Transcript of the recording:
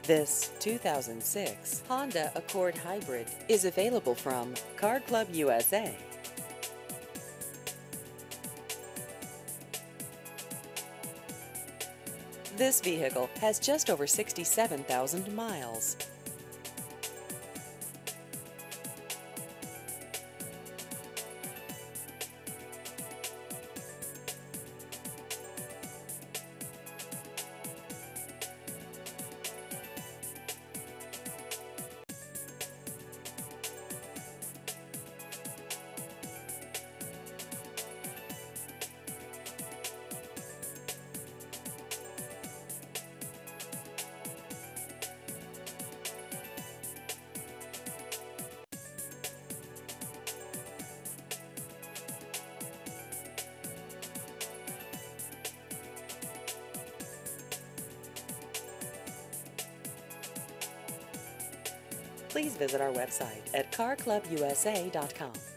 This 2006 Honda Accord Hybrid is available from Car Club USA. This vehicle has just over 67,000 miles. Please visit our website at carclubusa.com.